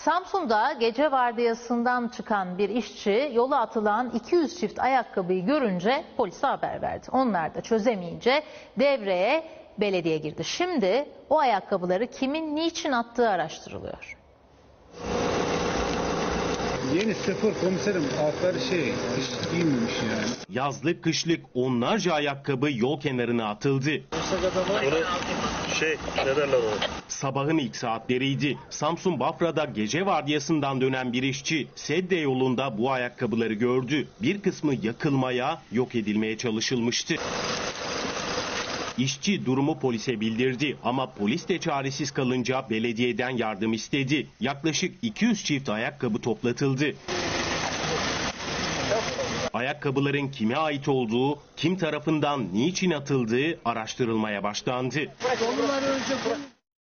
Samsun'da gece vardiyasından çıkan bir işçi yola atılan 200 çift ayakkabıyı görünce polise haber verdi. Onlar da çözemeyince devreye belediye girdi. Şimdi o ayakkabıları kimin niçin attığı araştırılıyor. Yeni sıfır komiserim, altları hiç giymemiş yani. Yazlık kışlık onlarca ayakkabı yol kenarına atıldı. Ne derler o? Sabahın ilk saatleriydi. Samsun Bafra'da gece vardiyasından dönen bir işçi Sedde yolunda bu ayakkabıları gördü. Bir kısmı yakılmaya, yok edilmeye çalışılmıştı. İşçi durumu polise bildirdi ama polis de çaresiz kalınca belediyeden yardım istedi. Yaklaşık 200 çift ayakkabı toplatıldı. Ayakkabıların kime ait olduğu, kim tarafından niçin atıldığı araştırılmaya başlandı.